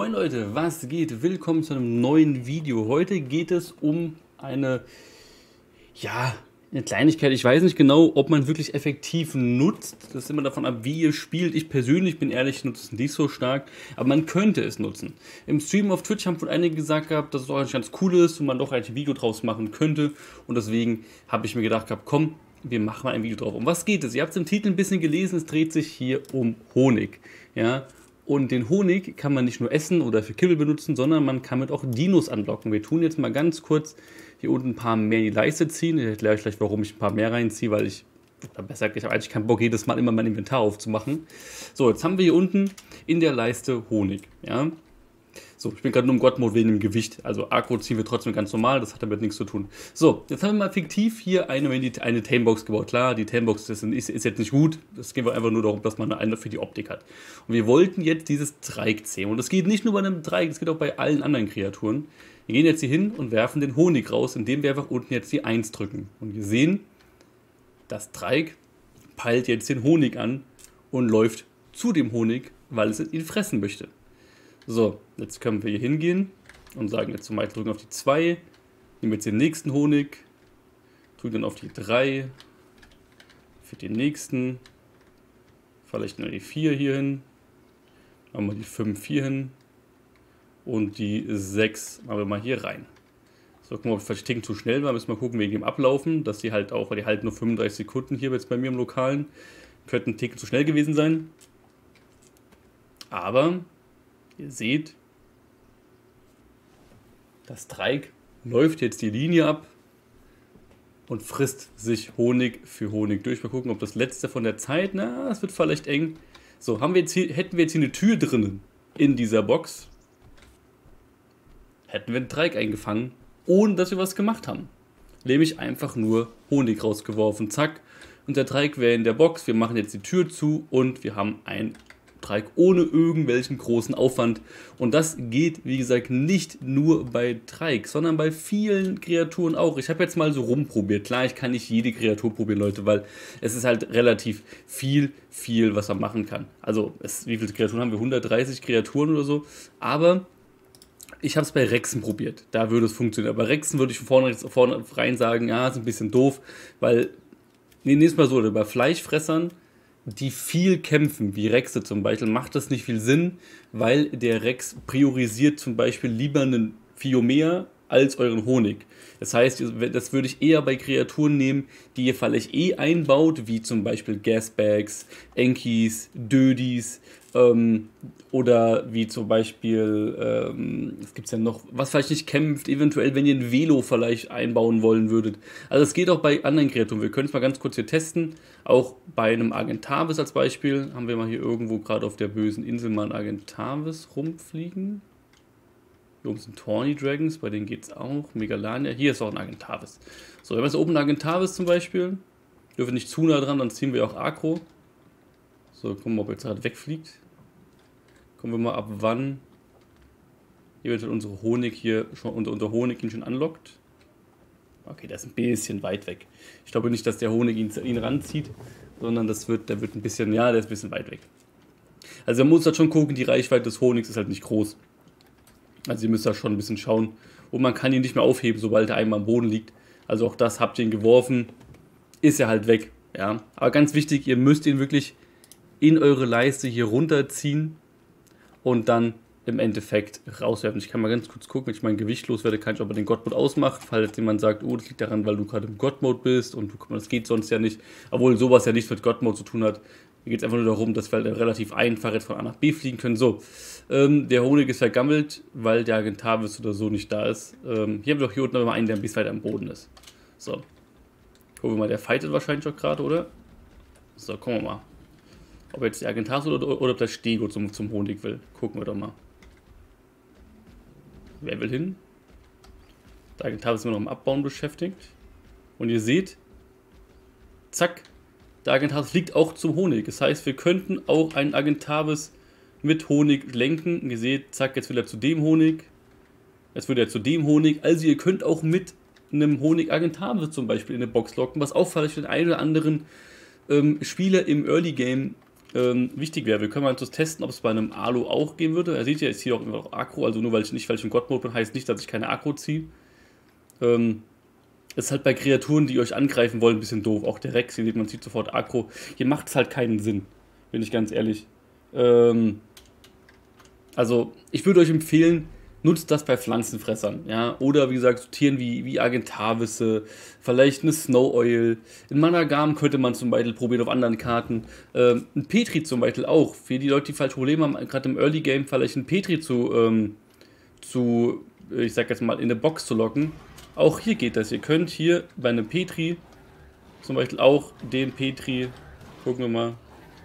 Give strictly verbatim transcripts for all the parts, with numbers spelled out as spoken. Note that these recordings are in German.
Moin Leute, was geht? Willkommen zu einem neuen Video. Heute geht es um eine, ja, eine Kleinigkeit. Ich weiß nicht genau, ob man wirklich effektiv nutzt. Das ist immer davon ab, wie ihr spielt. Ich persönlich bin ehrlich, nutze es nicht so stark, aber man könnte es nutzen. Im Stream auf Twitch haben von einige gesagt gehabt, dass es auch eigentlich ganz cool ist und man doch ein Video draus machen könnte. Und deswegen habe ich mir gedacht gehabt, komm, wir machen mal ein Video drauf. Um was geht es? Ihr habt es im Titel ein bisschen gelesen, es dreht sich hier um Honig. Ja. Und den Honig kann man nicht nur essen oder für Kibbel benutzen, sondern man kann mit auch Dinos anlocken. Wir tun jetzt mal ganz kurz hier unten ein paar mehr in die Leiste ziehen. Ich erkläre euch gleich, warum ich ein paar mehr reinziehe, weil ich, oder besser gesagt, ich habe eigentlich keinen Bock, jedes Mal immer mein Inventar aufzumachen. So, jetzt haben wir hier unten in der Leiste Honig. Ja. So, ich bin gerade nur im God-Mode wegen dem Gewicht. Also Agro ziehen wir trotzdem ganz normal, das hat damit nichts zu tun. So, jetzt haben wir mal fiktiv hier eine, eine Tamebox gebaut. Klar, die Tamebox ist, ist jetzt nicht gut. Das geht einfach nur darum, dass man eine für die Optik hat. Und wir wollten jetzt dieses Dreieck zähmen. Und das geht nicht nur bei einem Dreieck, das geht auch bei allen anderen Kreaturen. Wir gehen jetzt hier hin und werfen den Honig raus, indem wir einfach unten jetzt die eins drücken. Und wir sehen, das Dreieck peilt jetzt den Honig an und läuft zu dem Honig, weil es ihn fressen möchte. So, jetzt können wir hier hingehen und sagen jetzt zum Beispiel drücken auf die zwei, nehmen jetzt den nächsten Honig, drücken dann auf die drei, für den nächsten, vielleicht nur die vier hier hin, machen wir die fünf hier hin und die sechs machen wir mal hier rein. So, gucken wir, ob es vielleicht ticken zu schnell war, müssen wir gucken wegen dem Ablaufen, dass die halt auch, weil die halten nur fünfunddreißig Sekunden hier jetzt bei mir im Lokalen, könnten ein Ticken zu schnell gewesen sein, aber ihr seht, das Dreieck läuft jetzt die Linie ab und frisst sich Honig für Honig durch. Mal gucken, ob das letzte von der Zeit, na, es wird vielleicht eng. So, haben wir jetzt hier, hätten wir jetzt hier eine Tür drinnen in dieser Box, hätten wir ein Dreieck eingefangen, ohne dass wir was gemacht haben. Nämlich einfach nur Honig rausgeworfen, zack, und der Dreieck wäre in der Box. Wir machen jetzt die Tür zu und wir haben ein Dreieck ohne irgendwelchen großen Aufwand. Und das geht, wie gesagt, nicht nur bei Dreieck, sondern bei vielen Kreaturen auch. Ich habe jetzt mal so rumprobiert. Klar, ich kann nicht jede Kreatur probieren, Leute, weil es ist halt relativ viel, viel, was man machen kann. Also, es, wie viele Kreaturen haben wir? hundertdreißig Kreaturen oder so. Aber ich habe es bei Rexen probiert. Da würde es funktionieren. Aber Rexen würde ich von vorne, vornherein sagen, ja, ist ein bisschen doof, weil, nee, nächstes Mal so, oder bei Fleischfressern, die viel kämpfen, wie Rexe zum Beispiel, macht das nicht viel Sinn, weil der Rex priorisiert zum Beispiel lieber einen Phiomea als euren Honig. Das heißt, das würde ich eher bei Kreaturen nehmen, die ihr vielleicht eh einbaut, wie zum Beispiel Gasbags, Enkies, Dödis, ähm, oder wie zum Beispiel, ähm, was gibt es denn noch, was vielleicht nicht kämpft, eventuell, wenn ihr ein Velo vielleicht einbauen wollen würdet. Also es geht auch bei anderen Kreaturen. Wir können es mal ganz kurz hier testen. Auch bei einem Argentavis als Beispiel haben wir mal hier irgendwo gerade auf der bösen Insel mal einen Argentavis rumfliegen. Hier oben sind Tawny Dragons, bei denen geht es auch. Megalania, hier ist auch ein Argentavis. So, wenn wir jetzt oben einen Argentavis zum Beispiel, dürfen wir nicht zu nah dran, dann ziehen wir auch Agro. So, gucken wir, ob er jetzt gerade wegfliegt. Gucken wir mal, ab wann eventuell unsere Honig hier schon, unser, unser Honig ihn schon anlockt. Okay, der ist ein bisschen weit weg. Ich glaube nicht, dass der Honig ihn, ihn ranzieht, sondern das wird, der wird ein bisschen, ja, der ist ein bisschen weit weg. Also man muss halt schon gucken, die Reichweite des Honigs ist halt nicht groß. Also ihr müsst da schon ein bisschen schauen. Und man kann ihn nicht mehr aufheben, sobald er einmal am Boden liegt. Also auch das, habt ihr ihn geworfen, ist er halt weg. Ja. Aber ganz wichtig, ihr müsst ihn wirklich in eure Leiste hier runterziehen und dann im Endeffekt rauswerfen. Ich kann mal ganz kurz gucken, wenn ich mein Gewicht loswerde, kann ich aber den God-Mode ausmachen, falls jetzt jemand sagt, oh, das liegt daran, weil du gerade im God-Mode bist und du, das geht sonst ja nicht, obwohl sowas ja nichts mit God-Mode zu tun hat. Hier geht es einfach nur darum, dass wir halt relativ einfach jetzt von A nach B fliegen können. So, ähm, der Honig ist vergammelt, weil der Argentavis oder so nicht da ist. Ähm, hier haben wir doch hier unten noch mal einen, der ein bisschen weiter am Boden ist. So, gucken wir mal, der fightet wahrscheinlich auch gerade, oder? So, gucken wir mal. Ob jetzt der Argentavis oder, oder ob der Stego zum, zum Honig will. Gucken wir doch mal. Wer will hin? Der Argentavis ist immer noch im Abbauen beschäftigt. Und ihr seht, zack, der Argentavis fliegt auch zum Honig. Das heißt, wir könnten auch einen Argentavis mit Honig lenken. Ihr seht, zack, jetzt will er zu dem Honig. Jetzt will er zu dem Honig. Also ihr könnt auch mit einem Honig Argentavis zum Beispiel in eine Box locken, was auch vielleicht für den einen oder anderen ähm, Spieler im Early Game ähm, wichtig wäre. Wir können mal testen, ob es bei einem Alu auch gehen würde. Er sieht ja, ich ziehe auch immer noch Aggro, also nur weil ich nicht, weil ich im God-Mode bin, heißt nicht, dass ich keine Aggro ziehe. Ähm, ist halt bei Kreaturen, die euch angreifen wollen, ein bisschen doof. Auch der Rex, hier sieht man, zieht sofort Aggro. Hier macht es halt keinen Sinn, bin ich ganz ehrlich. Ähm, also, ich würde euch empfehlen, nutzt das bei Pflanzenfressern, ja, oder wie gesagt, so Tieren wie, wie Argentavisse, vielleicht eine Snow Oil, in Managam könnte man zum Beispiel probieren auf anderen Karten, ähm, ein Petri zum Beispiel auch, für die Leute, die falsch Probleme haben, gerade im Early Game vielleicht ein Petri zu, ähm, zu, ich sag jetzt mal, in eine Box zu locken, auch hier geht das, ihr könnt hier bei einem Petri zum Beispiel auch den Petri, gucken wir mal,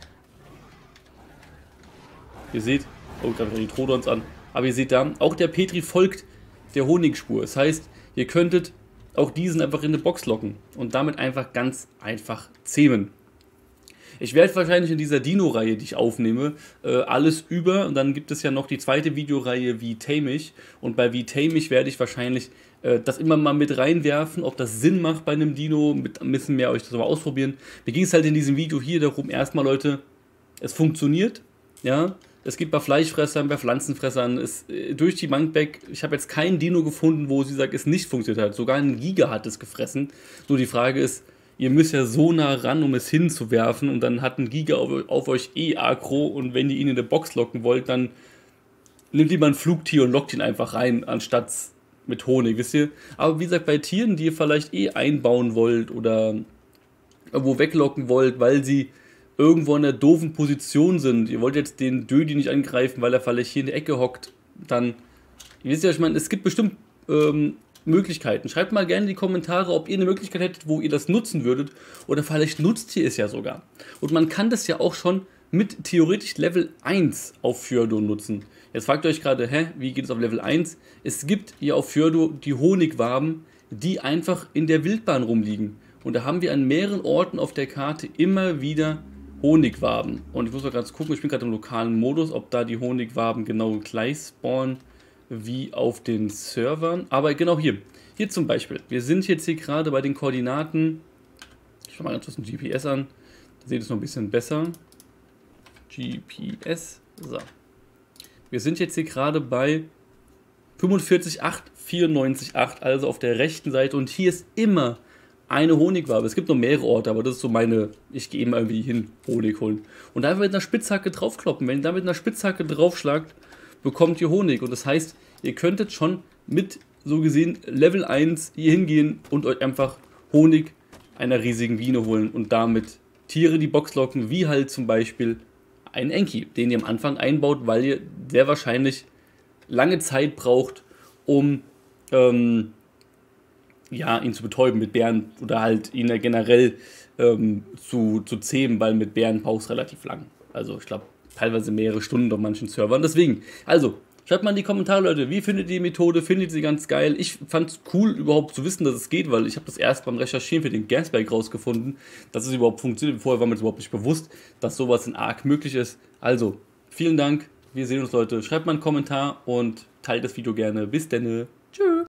ihr seht, oh, gerade die Trodons an. Aber ihr seht da, auch der Petri folgt der Honigspur. Das heißt, ihr könntet auch diesen einfach in eine Box locken und damit einfach ganz einfach zähmen. Ich werde wahrscheinlich in dieser Dino-Reihe, die ich aufnehme, äh, alles über. Und dann gibt es ja noch die zweite Videoreihe, wie tame ich. Und bei wie tame ich werde ich wahrscheinlich äh, das immer mal mit reinwerfen, ob das Sinn macht bei einem Dino. Mit ein bisschen mehr euch das mal ausprobieren. Mir ging es halt in diesem Video hier darum, erstmal Leute, es funktioniert. Ja, es gibt bei Fleischfressern, bei Pflanzenfressern, es, durch die Bank weg, ich habe jetzt keinen Dino gefunden, wo sie sagt, es nicht funktioniert hat. Sogar ein Giga hat es gefressen. Nur die Frage ist, ihr müsst ja so nah ran, um es hinzuwerfen und dann hat ein Giga auf, auf euch eh Aggro und wenn ihr ihn in eine Box locken wollt, dann nimmt lieber ein Flugtier und lockt ihn einfach rein, anstatt mit Honig, wisst ihr? Aber wie gesagt, bei Tieren, die ihr vielleicht eh einbauen wollt oder irgendwo weglocken wollt, weil sie irgendwo in einer doofen Position sind, ihr wollt jetzt den Dödi nicht angreifen, weil er vielleicht hier in der Ecke hockt, dann, ihr wisst ja, ich meine, es gibt bestimmt ähm, Möglichkeiten. Schreibt mal gerne in die Kommentare, ob ihr eine Möglichkeit hättet, wo ihr das nutzen würdet, oder vielleicht nutzt ihr es ja sogar. Und man kann das ja auch schon mit theoretisch Level eins auf Fjordo nutzen. Jetzt fragt ihr euch gerade, hä, wie geht es auf Level eins? Es gibt hier auf Fjordo die Honigwaben, die einfach in der Wildbahn rumliegen. Und da haben wir an mehreren Orten auf der Karte immer wieder Honigwaben. Und ich muss mal ganz gucken, ich bin gerade im lokalen Modus, ob da die Honigwaben genau gleich spawnen wie auf den Servern. Aber genau hier, hier zum Beispiel. Wir sind jetzt hier gerade bei den Koordinaten. Ich schaue mal ganz kurz den G P S an. Da seht ihr es noch ein bisschen besser. G P S. So. Wir sind jetzt hier gerade bei fünfundvierzig Komma acht, vierundneunzig Komma acht, also auf der rechten Seite. Und hier ist immer eine Honigwabe. Es gibt noch mehrere Orte, aber das ist so meine, ich gehe immer irgendwie hin, Honig holen. Und da mit einer Spitzhacke draufkloppen. Wenn ihr da mit einer Spitzhacke draufschlagt, bekommt ihr Honig. Und das heißt, ihr könntet schon mit, so gesehen, Level eins hier hingehen und euch einfach Honig einer riesigen Biene holen und damit Tiere in die Box locken, wie halt zum Beispiel einen Enki, den ihr am Anfang einbaut, weil ihr sehr wahrscheinlich lange Zeit braucht, um ähm, ja, ihn zu betäuben mit Bären oder halt ihn generell ähm, zu, zu zähmen, weil mit Bären braucht es relativ lang. Also ich glaube teilweise mehrere Stunden auf manchen Servern. Deswegen, also schreibt mal in die Kommentare, Leute, wie findet ihr die Methode? Findet ihr sie ganz geil? Ich fand es cool, überhaupt zu wissen, dass es geht, weil ich habe das erst beim Recherchieren für den Gasberg rausgefunden, dass es überhaupt funktioniert. Vorher war mir das überhaupt nicht bewusst, dass sowas in Ark möglich ist. Also, vielen Dank. Wir sehen uns, Leute. Schreibt mal einen Kommentar und teilt das Video gerne. Bis dann. Tschüss.